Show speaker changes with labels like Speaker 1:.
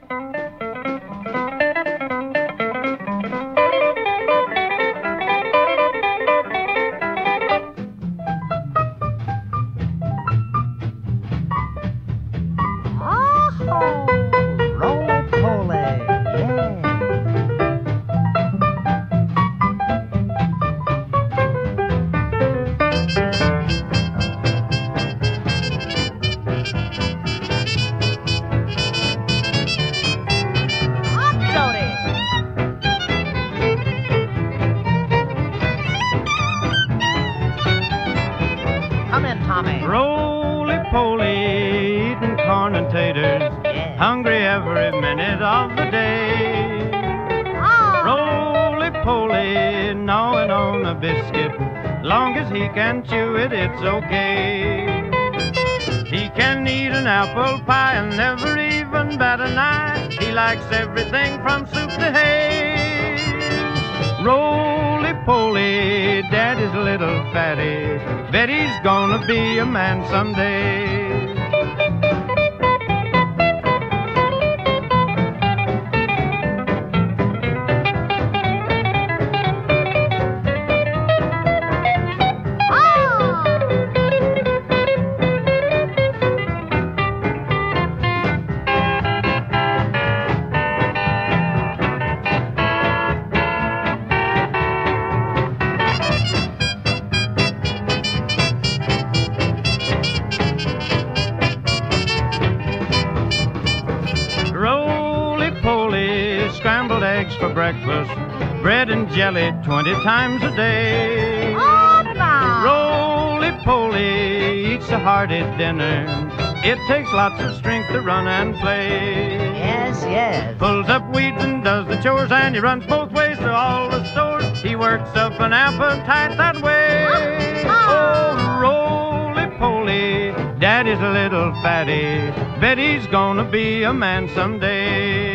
Speaker 1: Roly-poly, eating corn and taters, hungry every minute of the day. Roly-poly, gnawing on a biscuit, long as he can chew it, it's okay. He can eat an apple pie and never even bat an eye. He likes everything from soup to hay. Roly-poly, Daddy's a little fatty, bet he's gonna be a man someday. Scrambled eggs for breakfast, bread and jelly 20 times a day.
Speaker 2: Oh, no.
Speaker 1: Roly-poly eats a hearty dinner. It takes lots of strength to run and play.
Speaker 2: Yes, yes.
Speaker 1: Pulls up weeds and does the chores, and he runs both ways to all the stores. He works up an appetite that way. Oh, Roly-poly, Daddy's a little fatty, bet he's gonna be a man someday.